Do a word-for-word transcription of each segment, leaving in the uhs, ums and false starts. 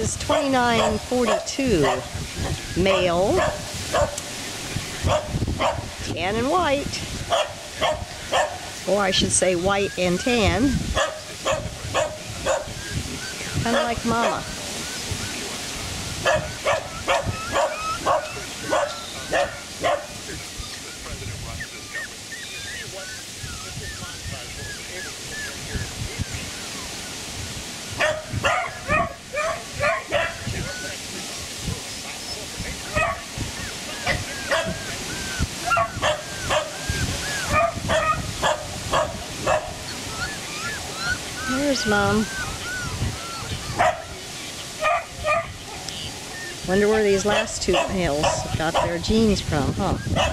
is twenty-nine forty-two, male, tan and white, or I should say white and tan, kind of like Mama. There's Mom. Wonder where these last two males got their genes from, huh?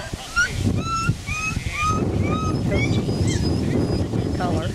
Coat genes. Color.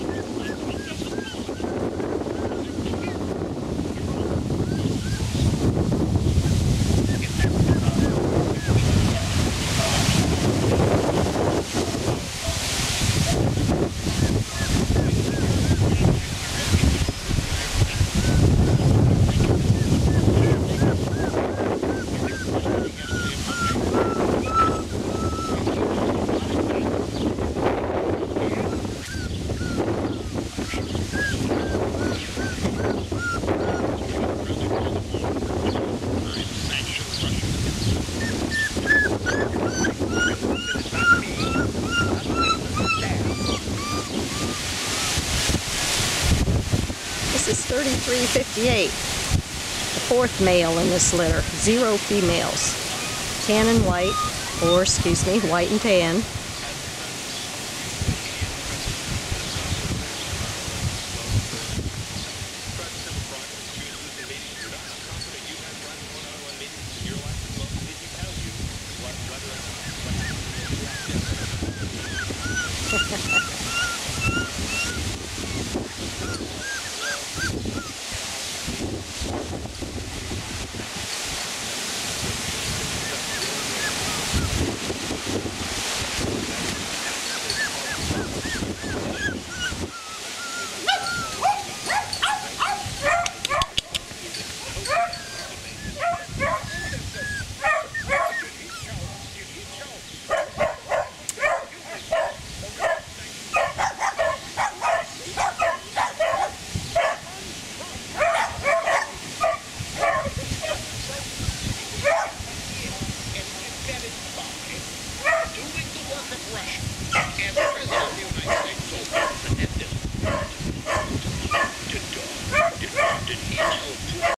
This is thirty-three fifty-eight, the fourth male in this litter, zero females, tan and white, or excuse me, white and tan. Doing the work of Russia.